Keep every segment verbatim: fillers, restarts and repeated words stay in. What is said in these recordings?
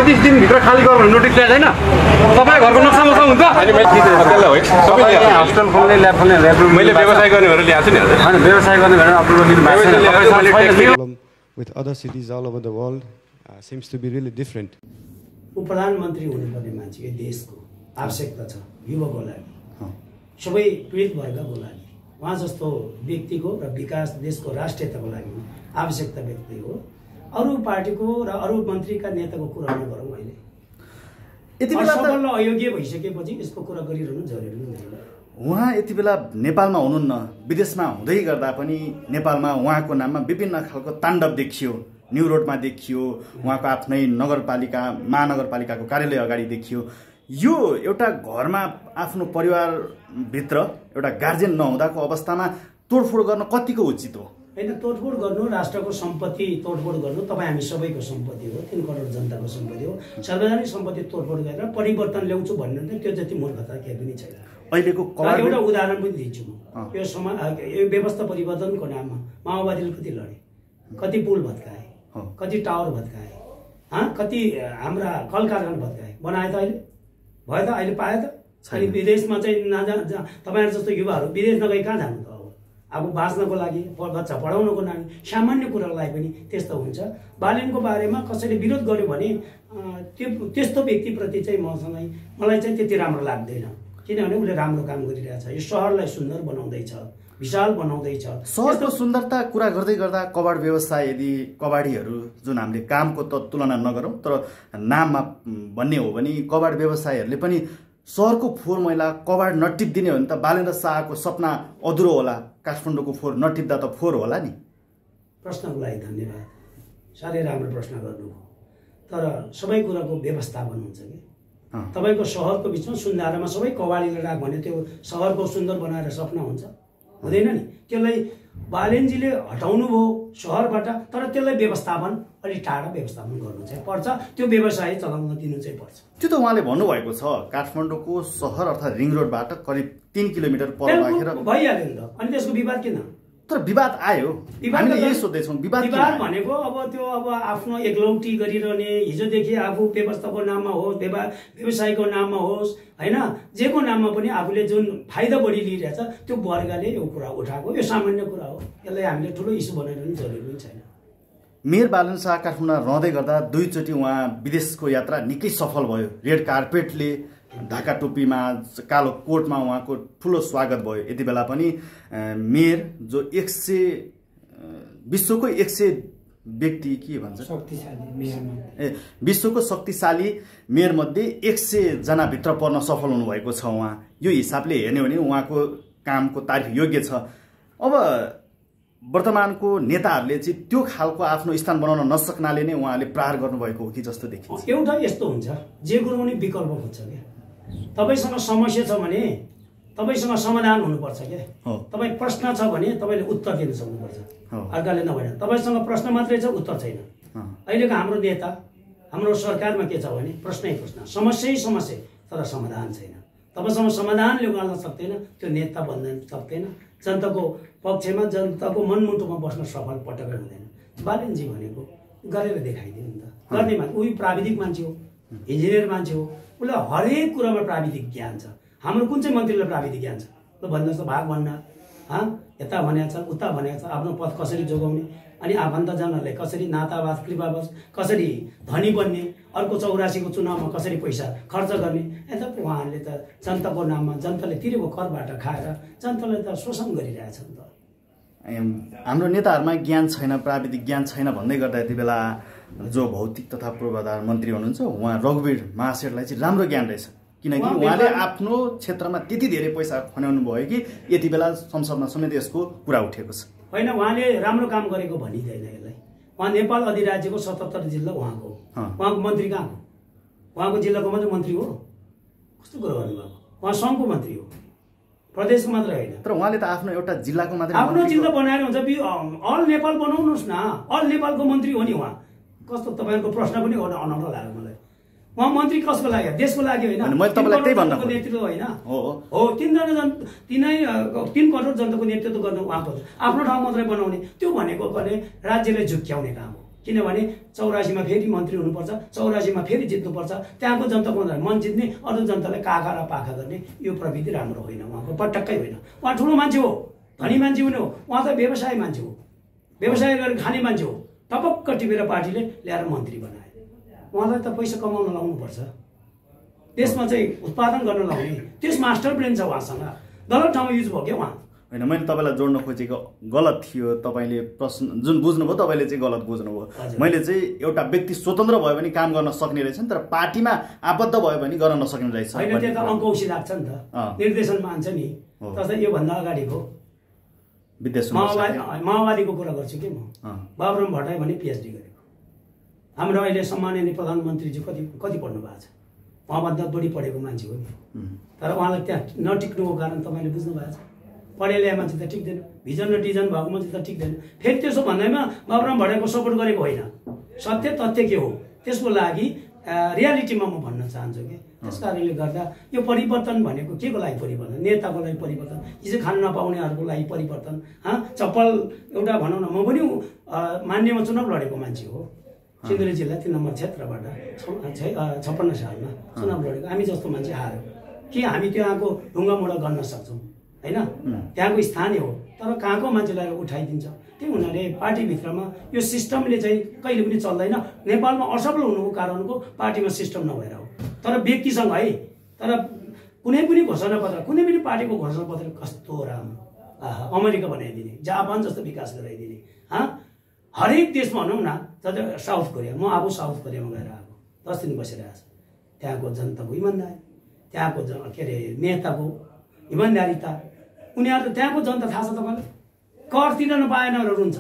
पैँतिस दिनभित्र खाली गर्नु नोटिस ल्याएको छैन तपाईँ घरको नक्सा मक्सा हुन्छ हस्टेल खोल्ने ल्याब खोल्ने मैले व्यवसाय गर्ने भनेर ल्याएको छु नि हजुर व्यवसाय गर्ने भनेर अप्रुभल दिनुभएको छैन with other cities all over the world uh, seems to be really different. उ प्रधानमन्त्री हुनुपर्ने मान्छे यो देशको आवश्यकता छ युवाको लागि सबै पीडित वर्गको लागि उहाँ जस्तो व्यक्तिको र विकास देशको राष्ट्रियताको लागि आवश्यकता व्यक्ति हो अरु पार्टीको र अरु मन्त्रीका नेताको कुरा नगरौँ अहिले यति बेला सबैले अयोग्य भइसकेपछि यसको कुरा गरिरहनु जरुरी हुँदैन उहाँ यति बेला नेपालमा हुनुहुन्न विदेशमा हुँदै गर्दा पनि नेपालमा उहाँको नाममा विभिन्न खालको ताण्डव देखियो न्यू रोडमा देखियो उहाँको आफ्नै नगरपालिका महानगरपालिकाको कार्यालय अगाडि देखियो यो एउटा घरमा आफ्नो परिवारभित्र एउटा गार्जियन नहुँदाको अवस्थामा तोडफोड गर्न कतिको उचित हो हैन तोडफोड गर्नु राष्ट्रको सम्पत्ति तोडफोड गर्नु तपाईँ हामी सबैको सम्पत्ति हो तीन करोड जनताको सम्पत्ति हो सार्वजनिक सम्पत्ति तोडफोड गरेर परिवर्तन ल्याउँछु भन्ने त्यो जति मूर्खता केही पनि छैन अहिलेको एउटा उदाहरण पनि दिन्छु म यो समाज यो व्यवस्था परिवर्तनको नाममा माओवादीले कति लडे कति पुल भत्काए कति टावर भत्काए हाँ कति हाम्रा कल कारखाना भत्काए बनाए त अहिले भयो त अहिले पाए त अनि विदेशमा चाहिँ नजा तपाईँहरू जस्तो युवाहरू विदेश नगई कहाँ जानु त अब अब बाँच्नको लागि बच्चा पढाउनको लागि सामान्य कुराको लागि पनि त्यस्तो हुन्छ बालेनको बारेमा कसैले विरोध गर्यो भने त्यो त्यस्तो व्यक्तिप्रति चाहिँ मसँगै मलाई चाहिँ त्यति राम्रो लाग्दैन किनभने उसले राम्रो काम गरिरहेछ यो शहरलाई सुन्दर बनाउँदैछ विशाल बनाउँदैछ शहरको सुन्दरता कुरा गर्दै गर्दा कबाड व्यवसाय यदि कबाडीहरू जुन हामीले कामको त तुलना नगरौँ तर नाममा भन्ने हो भने कबाड व्यवसायहरूले पनि शहरको फोहोर मैला कबाड नटिप्दिने हो भने त बालेन्द्र शाहको सपना अधुरो होला काठमाडौँको फोहोर नटिप्दा त फोहोर होला नि प्रश्नको लागि धन्यवाद साह्रै राम्रो प्रश्न गर्नुभयो तर सबै कुराको व्यवस्थापन हुन्छ कि तपाईको शहरको बिचमा सुन्धारामा सबै कबाडीले राख भने त्यो शहरको सुन्दर बनाएर सपना हुन्छ हुँदैन नि त्यसलाई बालेनजीले हटाउनु भयो शहरबाट तर त्यसलाई व्यवस्थापन अलि टाढा व्यवस्थापन गर्नु चाहिँ पर्छ त्यो व्यवसाय चलाउन दिनु चाहिँ पर्छ त्यो त उहाँले भन्नुभएको छ काठमाडौँको शहर अर्थात् रिङ रोडबाट करिब तीन किलोमिटर पर राखेर भइहाल्यो नि त अनि त्यसको विवाद किन तर विवाद आयो हामीले यही सोध्दैछौँ विवाद विवाद भनेको अब त्यो अब आफ्नो एकलौटी गरिरहने हिजोदेखि आफू व्यवस्थाको नाममा होस् व्यवसायको नाममा होस् हैन जेको नाममा पनि आफूले जुन फाइदा बढी लिइरहेछ त्यो वर्गले यो कुरा उठाएको यो सामान्य कुरा हो यसलाई हामीले ठुलो इस्यु बनाइरहनु जरुरी पनि छैन मेयर बालेन्द्र शाह काठमाडौँमा रहँदै गर्दा दुईचोटि उहाँ विदेशको यात्रा निकै सफल भयो रेड कार्पेटले ढाका टोपीमा कालो कोटमा उहाँको ठुलो स्वागत भयो यति बेला पनि मेयर जो एक सय विश्वको एक सय व्यक्ति के भन्छ शक्तिशाली मेयरमा ए विश्वको शक्तिशाली मेयर मध्ये एक सय जना भित्र पर्न सफल हुनुभएको छ उहाँ यो हिसाबले हेर्ने हो भने उहाँको कामको तारिफ योग्य छ अब वर्तमानको नेताहरूले चाहिँ त्यो खालको आफ्नो स्थान बनाउन नसक्नाले नै उहाँले प्रहार गर्नुभएको हो कि जस्तो देखिन्छ एउटा यस्तो हुन्छ जे कुरो पनि विकल्प खोज्छ के तपाईसँग समस्या छ भने तपाईसँग समाधान हुनुपर्छ के तपाईँ प्रश्न छ भने तपाईँले उत्तर दिन सक्नुपर्छ अर्काले नभएन तपाईसँग प्रश्न मात्रै छ उत्तर छैन अहिलेको हाम्रो नेता हाम्रो सरकारमा के छ भने प्रश्नै प्रश्न समस्यै समस्या तर समाधान छैन तपाईसँग समाधान ल्याउन सक्दैन त्यो नेता बन्न सक्दैन जनताको पक्षमा जनताको मनमुटुमा बस्न सफल पटक्कै हुँदैन बालेनजी भनेको गरेर देखाइदिनु नि त गर्ने मान्छे उही प्राविधिक मान्छे हो इन्जिनियर मान्छे हो उसलाई हरेक कुरामा प्राविधिक ज्ञान छ हाम्रो कुन चाहिँ मन्त्रीलाई प्राविधिक ज्ञान छ ल भन्नुहोस् त भाग भन्न हाँ यता भनेको छ उता भनेको छ आफ्नो पद कसरी जोगाउने अनि आफन्तजनहरूले कसरी नातावास कृपावास कसरी धनी बन्ने अर्को चौरासीको चुनावमा कसरी पैसा खर्च गर्ने यता उहाँहरूले त जनताको नाममा जनताले तिरेको करबाट खाएर जनतालाई त शोषण गरिरहेछ नि त हाम्रो नेताहरूमा ज्ञान छैन प्राविधिक ज्ञान छैन भन्दै गर्दा यति बेला जो भौतिक तथा पूर्वाधार मन्त्री हुनुहुन्छ उहाँ रघुवीर महाशेठलाई चाहिँ राम्रो ज्ञान रहेछ किनकि उहाँले आफ्नो क्षेत्रमा त्यति धेरै पैसा खन्याउनु भयो कि यति बेला संसदमा समेत यसको कुरा उठेको छ होइन उहाँले राम्रो काम गरेको भनिँदैन यसलाई उहाँ नेपाल अधिराज्यको सतहत्तर जिल्ला उहाँको उहाँको मन्त्री कहाँको उहाँको जिल्लाको मात्रै मन्त्री हो कस्तो कुरो गर्नुभएको उहाँ सङ्घको मन्त्री हो प्रदेशको मात्र होइन तर उहाँले त आफ्नो एउटा जिल्लाको मात्रै आफ्नो जिल्ला बनाएर हुन्छ अल नेपाल बनाउनुहोस् न अल नेपालको मन्त्री हो नि उहाँ कस्तो तपाईँको प्रश्न पनि अनौठो लाग्यो मलाई उहाँ मन्त्री कसको लागि देशको लागि होइन नेतृत्व होइन हो तीनजना जन तिनै तीन करोड जनताको नेतृत्व गर्नु उहाँको आफ्नो ठाउँ मात्रै बनाउने त्यो भनेको भने राज्यलाई झुक्क्याउने काम हो किनभने चौरासीमा फेरि मन्त्री हुनुपर्छ, चौरासीमा फेरि जित्नुपर्छ, त्यहाँको जनताको मन जित्ने, अरू जनतालाई काखा र पाखा गर्ने यो प्रविधि राम्रो होइन, उहाँको पटक्कै होइन। उहाँ ठुलो मान्छे हो, धनी मान्छे हुने हो, उहाँ त व्यवसाय मान्छे हो, व्यवसाय गरेर खाने मान्छे हो। टपक्क टिपेर पार्टीले ल्याएर मन्त्री बनाए। उहाँलाई त पैसा कमाउन लाउनुपर्छ, देशमा चाहिँ उत्पादन गर्न लाउने, त्यस मास्टर प्लान छ उहाँसँग। गलत ठाउँमा युज भयो क्या उहाँ। होइन, मैले तपाईँलाई जोड्न खोजेको गलत थियो, तपाईँले प्रश्न जुन बुझ्नुभयो तपाईँले चाहिँ गलत बुझ्नुभयो। मैले चाहिँ एउटा व्यक्ति स्वतन्त्र भयो भने काम गर्न सक्ने रहेछ नि, तर पार्टीमा आबद्ध भयो भने गर्न नसक्ने रहेछ। होइन, त्यो त अङ्क औसी लाग्छ नि त, निर्देशन मान्छ नि। जस्तै योभन्दा अगाडिको माओवादी माओवादीको कुरा गर्छु कि म। बाबुराम भट्टराई भने पिएचडी गरेको, हाम्रो अहिले सम्माननीय प्रधानमन्त्रीजी कति कति पढ्नु भएको छ, उहाँभन्दा बढी पढेको मान्छे हो नि। तर उहाँलाई त्यहाँ नटिक्नुको कारण तपाईँले बुझ्नु भएको छ। पढे ल्याए मान्छे त टिक्दैन, भिजन र डिजन भएको मान्छे त टिक्दैन। फेरि त्यसो भन्दैमा बाबुराम भट्टराईको सपोर्ट गरेको होइन, सत्य तथ्य के हो त्यसको लागि रियालिटीमा म भन्न चाहन्छु कि त्यस कारणले गर्दा यो परिवर्तन भनेको के को लागि परिवर्तन? नेताको लागि परिवर्तन, हिजो खान नपाउनेहरूको लागि परिवर्तन। हाँ, चप्पल एउटा भनौँ न, म पनि मान्यमा चुनाव लडेको मान्छे हो, सिन्धुली जिल्ला तीन नम्बर क्षेत्रबाट छप्पन्न सालमा चुनाव लडेको। हामी जस्तो मान्छे हार्यो कि हामी त्यहाँको ढुङ्गा मुढा गर्न सक्छौँ होइन, त्यहाँको स्थानीय हो, तर कहाँको मान्छेलाई उठाइदिन्छ। त्यही हुनाले पार्टीभित्रमा यो सिस्टमले चाहिँ कहिले पनि चल्दैन। नेपालमा असफल हुनुको कारणको पार्टीमा सिस्टम नभएर हो, तर व्यक्तिसँग है। तर कुनै पनि घोषणा पत्र, कुनै पनि पार्टीको घोषणा पत्र कस्तो राम्रो, अमेरिका बनाइदिने, जापान जस्तो विकास गराइदिने। हाँ, हरेक देशमा भनौँ न, जस्तै साउथ कोरिया, म अब साउथ कोरियामा गएर आएको, दस दिन बसिरहेको छु। त्यहाँको जनताको इमान्दारी, त्यहाँको के अरे नेताको इमान्दारिता, उनीहरू त त्यहाँको जनता थाहा छ तपाईँलाई, कर तिर्न नपाएन रुन्छ।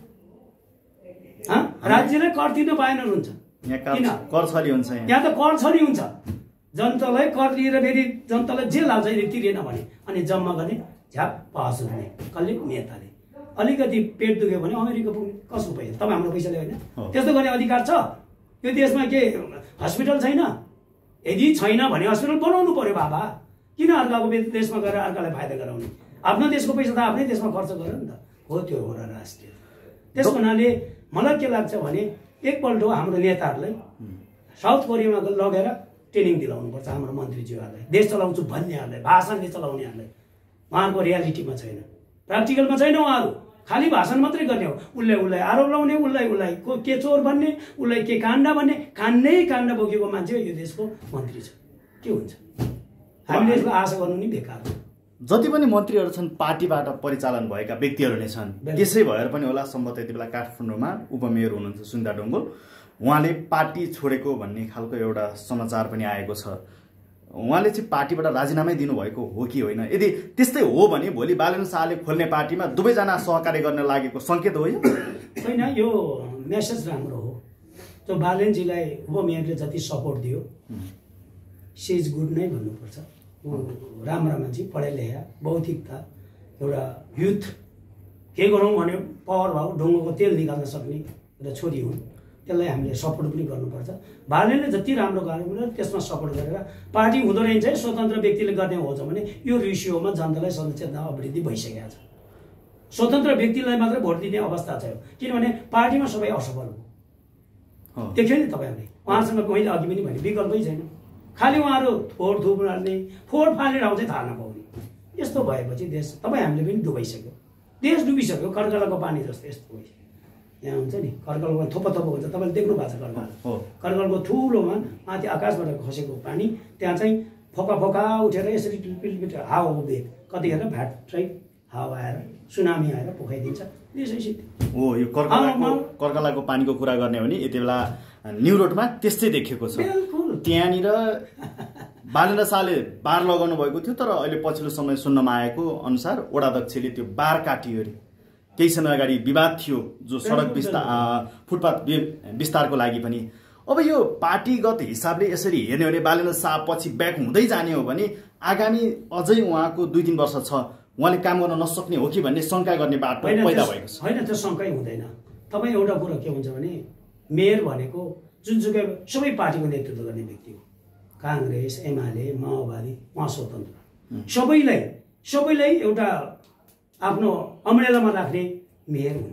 राज्यले कर तिर्न पाएन रुन्छ, किन? कर छली हुन्छ यहाँ त कर छली हुन्छ। जनतालाई कर लिएर फेरि जनतालाई जे लाग्छ तिरेन भने अनि जम्मा गर्ने झ्याप पास हुने कसले? नेताले। अलिकति पेट दुख्यो भने अमेरिका पुग्ने, कसको पैसा? तपाईँ हाम्रो पैसाले होइन। त्यस्तो गर्ने अधिकार छ यो देशमा? के हस्पिटल छैन? यदि छैन भने हस्पिटल बनाउनु पर्यो बाबा। किन अर्काको देशमा गएर अर्कालाई फाइदा गराउने? आफ्नो देशको पैसा त आफ्नै देशमा खर्च गर नि त। हो, त्यो हो र राष्ट्रिय। त्यस हुनाले मलाई के लाग्छ भने एकपल्ट हाम्रो नेताहरूलाई साउथ कोरियामा लगेर ट्रेनिङ दिलाउनुपर्छ हाम्रो मन्त्रीज्यूहरूलाई, देश चलाउँछु भन्नेहरूलाई, भाषणले चलाउनेहरूलाई। उहाँको रियालिटीमा छैन, प्र्याक्टिकलमा छैन। उहाँहरू खालि भाषण मात्रै गर्ने हो, उसलाई उसलाई आरोप लाउने, उसलाई उसलाई को के चोर भन्ने, उसलाई के काण्ड भन्ने। काण्डै काण्ड बोकेको मान्छे यो देशको मन्त्री छ, के हुन्छ? हामीले यसलाई आशा गर्नु नि बेकार हो। जति पनि मन्त्रीहरू छन् पार्टीबाट परिचालन भएका व्यक्तिहरू नै छन्। त्यसै भएर पनि होला सम्भवतः यति बेला काठमाडौँमा उपमेयर हुनुहुन्छ सुनिता डुङ्गोल, उहाँले पार्टी छोडेको भन्ने खालको एउटा समाचार पनि आएको छ। उहाँले चाहिँ पार्टीबाट राजीनामै दिनुभएको हो कि होइन? यदि त्यस्तै हो भने भोलि बालेन्द्र शाहले खोल्ने पार्टीमा दुवैजना सहकार्य गर्न लागेको सङ्केत हो यो? होइन, यो मेसेज राम्रो हो। जो बालेन्द्रजीलाई उपमेयरले जति सपोर्ट दियो, सी इज गुड नै भन्नुपर्छ। राम्रा मान्छे, पढे लेखा, बौद्धिकता, एउटा युथ, के गरौँ भने पावर भाव, ढुङ्गोको तेल निकाल्न सक्ने एउटा छोरी हुन्, त्यसलाई हामीले सपोर्ट पनि गर्नुपर्छ। बालेन्द्रले जति राम्रो गर्यो त्यसमा सपोर्ट गरेर पार्टी हुँदो रहेछ है, स्वतन्त्र व्यक्तिले गर्ने हो भने यो रेसियोमा जनतालाई सचेतना अभिवृद्धि भइसकेको छ। स्वतन्त्र व्यक्तिलाई मात्रै भोट दिने अवस्था छ, किनभने पार्टीमा सबै असफल हो। देख्यो नि तपाईँहरूले, उहाँसँग मैले अघि पनि भने विकल्पै छैन। खालि उहाँहरू फोहोर थुप हाल्ने, फोहोर फालेर आउँदै थाहा नपाउने। यस्तो भएपछि देश तपाईँ हामीले पनि डुबाइसक्यो, देश डुबिसक्यो। कर्कलाको पानी जस्तो यस्तो भइसक्यो। यहाँ हुन्छ नि कर्कलको थोपा थोपा हुन्छ, तपाईँले देख्नु भएको छ कर्कल। कर्कलको ठुलोमा माथि आकाशबाट खसेको पानी, त्यहाँ चाहिँ फोका फोका उठेर यसरी पिलपिल हावा उभिए, कतिखेर भ्याट्रै हावा आएर सुनामी आएर पोखाइदिन्छ। हो, यो कर्कलाको कर्कलाको पानीको कुरा गर्ने हो भने यति बेला न्यू रोडमा त्यस्तै देखिएको छ। त्यहाँनिर बालेन्द्र शाहले बार लगाउनु भएको थियो, तर अहिले पछिल्लो समय सुन्नमा आएको अनुसार वडाध्यक्षले त्यो बार काटियो अरे। केही समय अगाडि विवाद थियो जो सडक विस्तार फुटपाथ विस्तारको लागि पनि। अब यो पार्टीगत हिसाबले यसरी हेर्ने हो भने बालेन्द्र शाह पछि ब्याक हुँदै जाने हो भने आगामी अझै उहाँको दुई तिन वर्ष छ, उहाँले काम गर्न नसक्ने हो कि भन्ने शङ्का गर्ने बाटो पैदा भएको छ। होइन, त्यो शङ्कै हुँदैन। तपाईँ एउटा कुरो के हुन्छ भने मेयर भनेको जुनसुकै सबै पार्टीको नेतृत्व गर्ने व्यक्ति हो। काङ्ग्रेस, एमाले, माओवादी, उहाँ स्वतन्त्र, सबैलाई सबैलाई एउटा आफ्नो अमरेलामा राख्ने मेयर हुन्छ।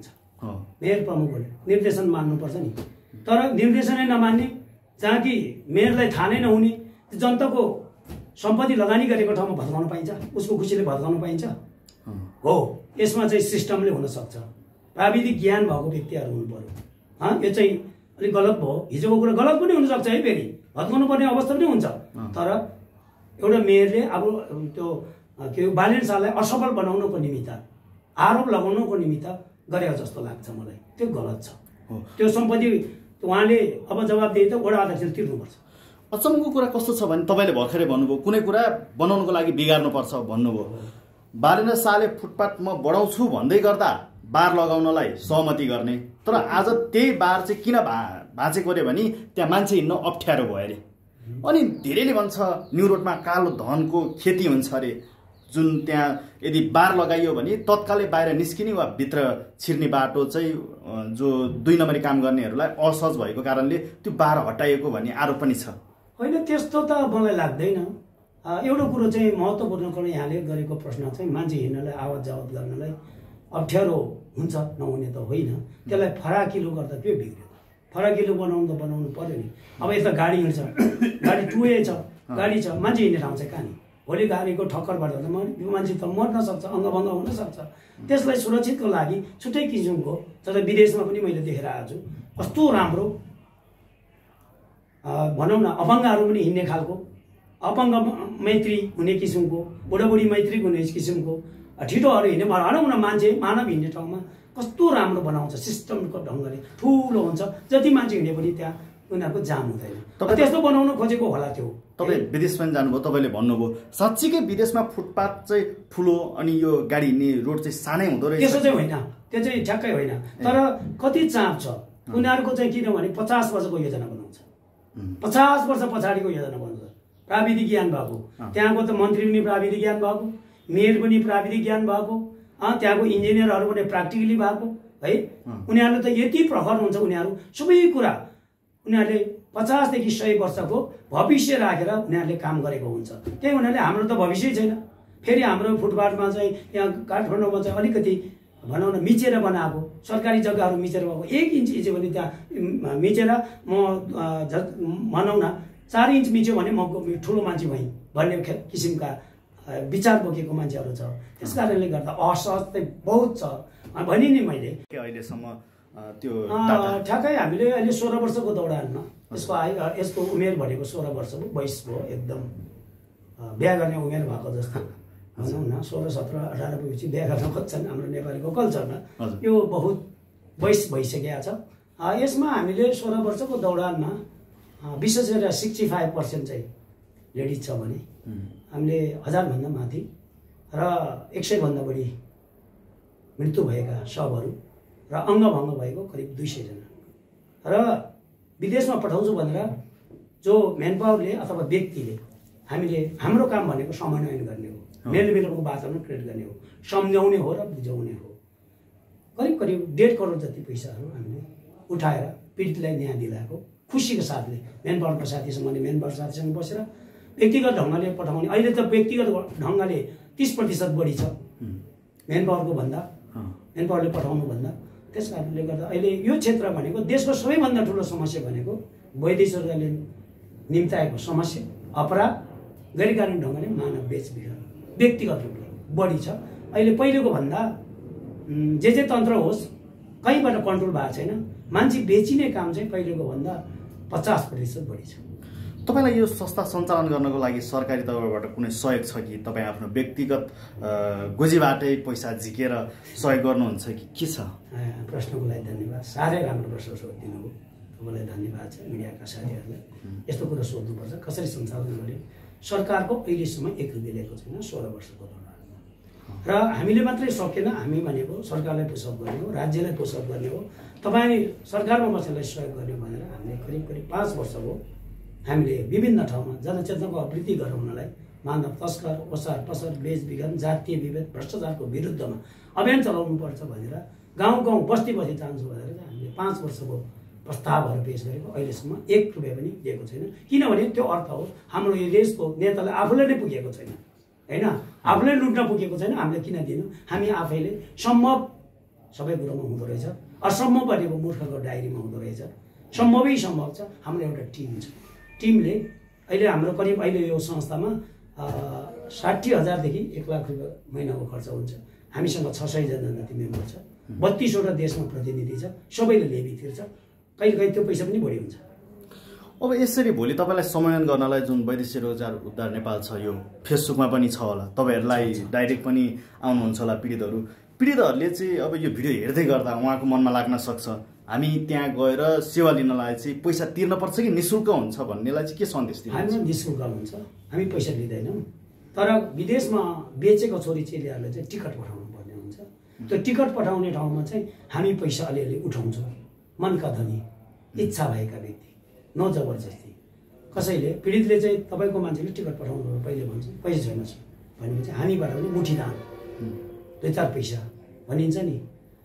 मेयर प्रमुखहरूले निर्देशन मान्नुपर्छ नि। तर निर्देशनै नमान्ने, जहाँ कि मेयरलाई थाहा नै नहुने, जनताको सम्पत्ति लगानी गरेको ठाउँमा भत्काउन पाइन्छ, उसको खुसीले भत्काउन पाइन्छ हो। यसमा चाहिँ सिस्टमले हुनसक्छ, प्राविधिक ज्ञान भएको व्यक्तिहरू हुनु पर्यो। हाँ, यो चाहिँ अलिक गलत भयो, हिजोको कुरा गलत पनि हुनसक्छ है, फेरि भत्काउनु पर्ने अवस्था पनि हुन्छ। तर एउटा मेयरले अब त्यो के बालेन शाहलाई असफल बनाउनको निमित्त, आरोप लगाउनको निमित्त गरेको जस्तो लाग्छ मलाई। त्यो गलत छ। त्यो सम्पत्ति उहाँले अब जवाबदेही त वडा अध्यक्षले तिर्नुपर्छ। अचम्मको कुरा कस्तो छ भने तपाईँले भर्खरै भन्नुभयो कुनै कुरा बनाउनको लागि बिगार्नुपर्छ भन्नुभयो। बालेन शाहले फुटपाथ म बढाउँछु भन्दै गर्दा बार लगाउनलाई सहमति गर्ने, तर आज त्यही बार चाहिँ किन भा भाँचेको अरे भने त्यहाँ मान्छे हिँड्न अप्ठ्यारो भयो अरे। अनि धेरैले भन्छ न्यू रोडमा कालो धनको खेती हुन्छ अरे, जुन त्यहाँ यदि बार लगाइयो भने तत्कालै बाहिर निस्किने वा भित्र छिर्ने बाटो चाहिँ जो दुई नम्बरी काम गर्नेहरूलाई असहज भएको कारणले त्यो बार हटाइएको भन्ने आरोप पनि छ। होइन, त्यस्तो त मलाई लाग्दैन। एउटा कुरो चाहिँ महत्त्वपूर्ण कुरो यहाँले गरेको प्रश्न चाहिँ मान्छे हिँड्नलाई, आवत जावत गर्नलाई अप्ठ्यारो हुन्छ, नहुने त होइन। त्यसलाई फराकिलो गर्दा के बिग्रियो? फराकिलो बनाउनु त बनाउनु पर्यो नि। अब यता गाडी हिँड्छ, गाडी टुए छ, गाडी छ, मान्छे हिँड्ने ठाउँ चाहिँ कहाँ नि? भोलि गाडीको ठक्करबाट त यो मान्छे त मर्न सक्छ, अङ्गभङ्ग हुन सक्छ। त्यसलाई सुरक्षितको लागि छुट्टै किसिमको, तर विदेशमा पनि मैले देखेर आएको छु, कस्तो राम्रो भनौँ न अपाङ्गहरू पनि हिँड्ने खालको, अपाङ्ग मैत्री हुने किसिमको, बुढाबुढी मैत्री हुने किसिमको ठिटोहरू हिँड्ने भनौँ न, मान्छे मानव हिँड्ने ठाउँमा कस्तो राम्रो बनाउँछ, सिस्टमको ढङ्गले ठुलो हुन्छ, जति मान्छे हिँडे पनि त्यहाँ उनीहरूको जाम हुँदैन। त्यस्तो बनाउन खोजेको होला त्यो। तपाईँ विदेश पनि जानुभयो, तपाईँले भन्नुभयो साँच्चीकै विदेशमा फुटपाथ चाहिँ ठुलो अनि यो गाडी हिँड्ने रोड चाहिँ सानै हुँदो रहेछ। त्यसो चाहिँ होइन, त्यो चाहिँ ठ्याक्कै होइन। तर कति चाप छ उनीहरूको चाहिँ, किनभने पचास वर्षको योजना बनाउँछ, पचास वर्ष पछाडिको योजना बनाउँछ, प्राविधिक ज्ञान भएको। त्यहाँको त मन्त्री पनि प्राविधिक ज्ञान भएको, मेयर पनि प्राविधिक ज्ञान भएको, त्यहाँको इन्जिनियरहरू पनि प्र्याक्टिकली भएको है। उनीहरूले त यति प्रखर हुन्छ, उनीहरू सबै कुरा उनीहरूले पचासदेखि सय वर्षको भविष्य राखेर उनीहरूले काम गरेको हुन्छ। त्यही हुनाले हाम्रो त भविष्य छैन। फेरि हाम्रो फुटपाथमा चाहिँ यहाँ काठमाडौँमा चाहिँ अलिकति भनौँ न मिचेर बनाएको, सरकारी जग्गाहरू मिचेर भएको, एक इन्च इच्यो भने त्यहाँ मिचेर म भनौँ न चार इन्च मिच्यो भने म ठुलो मान्छे भएँ भन्ने किसिमका विचार बोकेको मान्छेहरू छ। त्यस कारणले गर्दा असहज चाहिँ बहुत छ भने नि मैले अहिलेसम्म त्यो ठ्याक्कै हामीले अहिले सोह्र वर्षको दौडानमा यसको आयु, यसको उमेर भनेको सोह्र वर्षको बाइस भयो, एकदम बिहा गर्ने उमेर भएको जस्तो भनौँ न। सोह्र सत्र अठार पुगेपछि बिहा गर्न खोज्छन् हाम्रो नेपालीको कल्चरमा, यो बहुत बाइस भइसकेको छ। यसमा हामीले सोह्र वर्षको दौडानमा विशेष गरेर सिक्सटी फाइभ पर्सेन्ट चाहिँ लेडिज छ भने हामीले हजारभन्दा माथि र एक सयभन्दा बढी मृत्यु भएका शवहरू र अङ्गभङ्ग भएको करिब दुई सयजना र विदेशमा पठाउँछु भनेर जो म्यान पावरले अथवा व्यक्तिले, हामीले हाम्रो काम भनेको समन्वयन गर्ने हो, मेलमिलापको वातावरण क्रिएट गर्ने हो, सम्झाउने हो र बुझाउने हो। करिब करिब डेढ करोड जति पैसाहरू हामीले उठाएर पीडितलाई न्याय दिलाएको खुसीको साथले म्यान पावरको साथीसँगले म्यान पावर साथीसँग बसेर व्यक्तिगत ढङ्गले पठाउने। अहिले त व्यक्तिगत ढङ्गले तिस प्रतिशत बढी छ म्यान पावरको भन्दा, म्यान पावरले पठाउनु भन्दा। त्यस कारणले गर्दा अहिले यो क्षेत्र भनेको देशको सबैभन्दा ठुलो समस्या भनेको वैदेशिकले निम्ताएको समस्या, अपराध, गैरकानुनी ढङ्गले मानव बेचबिखन व्यक्तिगत रूपले बढी छ। अहिले पहिलेको भन्दा जे जे तन्त्र होस् कहीँबाट कन्ट्रोल भएको छैन। मान्छे बेचिने काम चाहिँ पहिलेको भन्दा पचास प्रतिशत बढी छ। तपाईँलाई यो संस्था सञ्चालन गर्नको लागि सरकारी तर्फबाट कुनै सहयोग छ कि तपाईँ आफ्नो व्यक्तिगत गोजीबाटै पैसा झिकेर सहयोग गर्नुहुन्छ कि के छ? प्रश्नको लागि धन्यवाद, साह्रै राम्रो प्रश्न सोधिदिनु हो, तपाईँलाई धन्यवाद छ। मिडियाका साथीहरूलाई यस्तो कुरा सोध्नुपर्छ, कसरी सञ्चालन गर्ने। सरकारको अहिलेसम्म एक रुपियाँ लिएको छैन सोह्र वर्षको दौरानमा, र हामीले मात्रै सकेन, हामी भनेको सरकारलाई पुसअप गर्ने हो, राज्यलाई पुसअप गर्ने हो, तपाईँ सरकारमा बसेरलाई सहयोग गर्ने भनेर हामीले करिब करिब पाँच वर्ष भयो हामीले विभिन्न ठाउँमा जनचेतनाको अभिवृद्धि गराउनलाई, मानव तस्कर, ओसार पसार, बेचबिखन, जातीय विभेद, भ्रष्टाचारको विरुद्धमा अभियान चलाउनुपर्छ भनेर गाउँ गाउँ बस्ती बस्ती जान्छु भनेर हामीले पाँच वर्षको प्रस्तावहरू पेश गरेको। अहिलेसम्म एक रुपियाँ पनि दिएको छैन, किनभने त्यो अर्थ हो हाम्रो यो देशको नेतालाई आफूलाई नै पुगेको छैन होइन, आफूलाई लुट्न पुगेको छैन। हामीले किन दिनु? हामी आफैले सम्भव सबै कुरोमा हुँदो रहेछ। असम्भव भनेको मूर्खको डायरीमा हुँदो रहेछ। सम्भवै सम्भव छ। हाम्रो एउटा टिम छ, टिमले अहिले हाम्रो करिब अहिले यो संस्थामा साठी हजारदेखि एक लाख रुपियाँ महिनाको खर्च हुन्छ। हामीसँग छ सयजना जति मेम्बर छ, बत्तिसवटा देशमा प्रतिनिधि छ, सबैले लेबी तिर्छ, कहिले कहिले त्यो पैसा पनि बढी हुन्छ। अब यसरी भोलि तपाईँलाई समन्वयन गर्नलाई जुन वैदेशिक रोजगार उद्धार नेपाल छ, यो फेसबुकमा पनि छ होला, तपाईँहरूलाई डाइरेक्ट पनि आउनुहुन्छ होला पीडितहरू। पीडितहरूले चाहिँ अब यो भिडियो हेर्दै गर्दा उहाँको मनमा लाग्न सक्छ हामी त्यहाँ गएर सेवा लिनलाई चाहिँ पैसा तिर्न पर्छ कि निःशुल्क हुन्छ भन्नेलाई चाहिँ के सन्देश दिनुहुन्छ? हाम्रो निःशुल्क हुन्छ, हामी पैसा लिँदैनौँ। तर विदेशमा बेचेको छोरी चेलीहरूले चाहिँ टिकट पठाउनु पर्ने हुन्छ। त्यो टिकट पठाउने ठाउँमा चाहिँ हामी पैसा अलिअलि उठाउँछौँ, मनका धनी, इच्छा भएका व्यक्ति, न जबरजस्ती। कसैले पीडितले चाहिँ तपाईँको मान्छेले टिकट पठाउनु पहिले भन्छ पैसा छैन भनेपछि हामीबाट पनि मुठी दान, दुई चार पैसा भनिन्छ नि,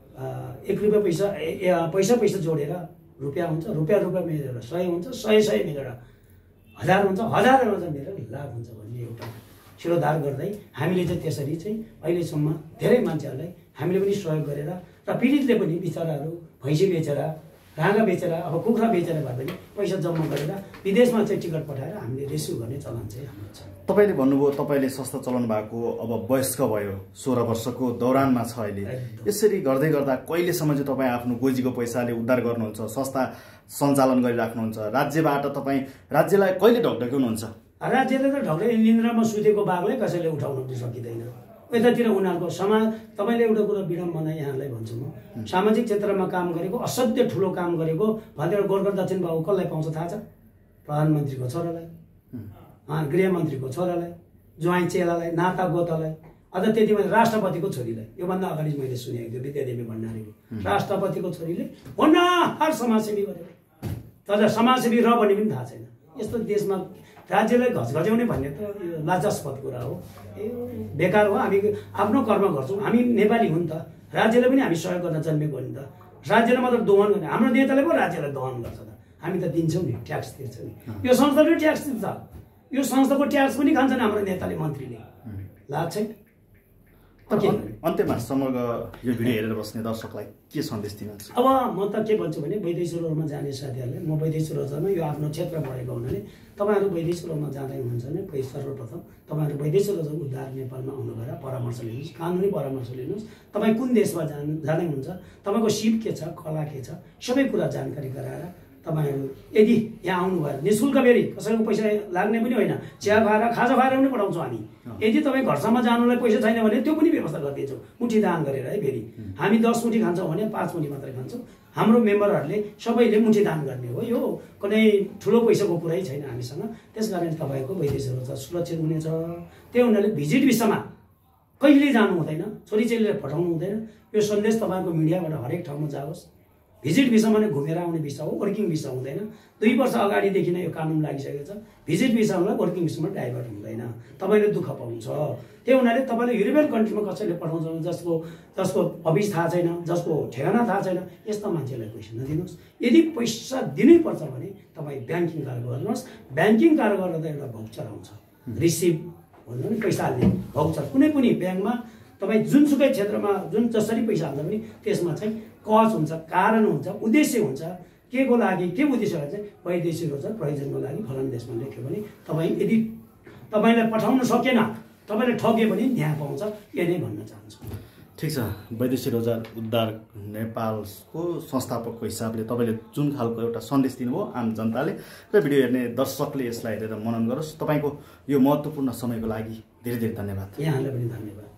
एक रुपियाँ पैसा पैसा पैसा जोडेर रुपियाँ हुन्छ, रुपियाँ रुपियाँ मिलेर सय हुन्छ, सय सय मिलेर हजार हुन्छ, हजार हजार मिलेर लाख हुन्छ भन्ने एउटा शिरोधार गर्दै हामीले चाहिँ त्यसरी चाहिँ अहिलेसम्म धेरै मान्छेहरूलाई हामीले पनि सहयोग गरेर र पीडितले पनि बिचराहरू भैँसी बेचेर, राँगा बेचेर, अब कुखुरा बेचेर भए पनि पैसा जम्मा गरेर विदेशमा चाहिँ टिकट पठाएर हामीले रेस्क्यु गर्ने चलन चाहिँ हाम्रो छ। तपाईँले भन्नुभयो तपाईँले संस्था चलाउनु भएको अब वयस्क भयो, सोह्र वर्षको दौरानमा छ अहिले। यसरी गर्दै गर्दा कहिलेसम्म चाहिँ तपाईँ आफ्नो गोजीको पैसाले उद्धार गर्नुहुन्छ, संस्था सञ्चालन गरिराख्नुहुन्छ? राज्यबाट तपाईँ राज्यलाई कहिले ढकढक्याउनुहुन्छ? राज्यले त ढक्कै निन्द्रामा सुतेको बाघलाई कसैले उठाउन पनि सकिँदैन। यतातिर उनीहरूको समाज, तपाईँले एउटा कुरो विडम्बना यहाँलाई भन्छु म, सामाजिक क्षेत्रमा काम गरेको, असाध्य ठुलो काम गरेको भनेर गोर्खा दक्षिण बाबु कसलाई पाउँछ थाहा छ? प्रधानमन्त्रीको छोरालाई, गृहमन्त्रीको छोरालाई, ज्वाइँ चेलालाई, नाता गोतालाई, अझ त्यति बेला राष्ट्रपतिको छोरीलाई। योभन्दा अगाडि मैले सुनेको थियो विद्यादेवी भण्डारीको, राष्ट्रपतिको छोरीले भण्डार समाजसेवी गरेर, तर समाजसेवी र भन्ने पनि थाहा छैन। यस्तो देशमा राज्यलाई घचघच्याउने भन्ने त यो लाजास्पद कुरा हो, बेकार हो। हामी आफ्नो कर्म गर्छौँ, हामी नेपाली हुन् त, राज्यले पनि हामी सहयोग गर्न जन्मेको हो नि त। राज्यले मात्र दोहन गर्ने, हाम्रो नेताले पो राज्यलाई दोहन गर्छ त। हामी त दिन्छौँ नि, ट्याक्स तिर्छौँ नि, यो संस्थाले ट्याक्स तिर्छ, यो संस्थाको ट्याक्स पनि खान्छन् हाम्रो नेताले, मन्त्रीले, लाग्छ। अन्त्यमा समग्र यो भिडियो हेरेर बस्ने दर्शकलाई के सन्देश दिनुहुन्छ? अब म त के भन्छु भने वैदेशिक रोजगारमा जाने साथीहरूले, म वैदेशिक रोजगारमा यो आफ्नो क्षेत्र परेको हुनाले तपाईँहरू वैदेशिक रोजगारमा जाँदै हुनुहुन्छ भने पहिला सर्वप्रथम तपाईँहरू वैदेशिक रोजगार उद्धार नेपालमा आउनु भएर परामर्श लिनुहोस्, कानुनी परामर्श लिनुहोस्। तपाईँ कुन देशमा जानु जाँदै हुनुहुन्छ, तपाईँको सिप के छ, कला के छ, सबै कुरा जानकारी गराएर तपाईँहरू यदि यहाँ आउनुभयो निःशुल्क, फेरि कसैको पैसा लाग्ने पनि होइन, चिया खुवाएर खाजा खुवाएर पनि पठाउँछौँ हामी। यदि तपाईँ घरसम्म जानुलाई पैसा छैन भने त्यो पनि व्यवस्था गरिदिन्छौँ, मुठी दान गरेर है। फेरि हामी दस मुठी खान्छौँ भने पाँच मुठी मात्रै खान्छौँ। हाम्रो मेम्बरहरूले सबैले मुठी दान गर्ने हो, यो कुनै ठुलो पैसाको कुरै छैन हामीसँग। त्यस कारण तपाईँको वैदेशिक रोजगार सुरक्षित हुनेछ। त्यो हुनाले भिजिट भिसामा कहिले जानु हुँदैन, छोरीचेलीलाई पठाउनु हुँदैन। यो सन्देश तपाईँको मिडियाबाट हरेक ठाउँमा जाओस्। भिजिट भिसा भने घुमेर आउने भिसा हो, वर्किङ भिसा हुँदैन। दुई वर्ष अगाडिदेखि नै यो कानुन लागिसकेको छ, भिजिट भिसालाई वर्किङ भिसामा डाइभर्ट हुँदैन, तपाईँले दुःख पाउँछ। त्यो हुनाले तपाईँले युरोपियन कन्ट्रीमा कसैले पठाउँछ जसको जसको अफिस थाहा छैन, जसको ठेगाना थाहा छैन, यस्ता मान्छेलाई पैसा नदिनुहोस्। यदि पैसा दिनै पर्छ भने तपाईँ ब्याङ्किङ कारोबार गर्नुहोस्। ब्याङ्किङ कारोबार गर्दा एउटा भौचर आउँछ, रिसिभ भन्दा पनि पैसा हाल्ने भौचर। कुनै पनि ब्याङ्कमा तपाईँ जुनसुकै क्षेत्रमा जुन जसरी पैसा हाल्दा पनि त्यसमा चाहिँ कज हुन्छ, कारण हुन्छ, उद्देश्य हुन्छ। के को लागि, के उद्देश्य चाहिँ वैदेशिक रोजगार प्रयोजनको लागि फलाना देशमा लेख्यो भने तपाईँ यदि तपाईँलाई पठाउन सकेन, तपाईँले ठग्यो भने न्याय पाउँछ। यो नै भन्न चाहन्छु। ठिक छ, वैदेशिक रोजगार उद्धार नेपालको संस्थापकको हिसाबले तपाईँले जुन खालको एउटा सन्देश दिनुभयो आम जनताले र भिडियो हेर्ने दर्शकले यसलाई हेरेर मनन गरोस्। तपाईँको यो महत्त्वपूर्ण समयको लागि धेरै धेरै धन्यवाद। यहाँलाई पनि धन्यवाद।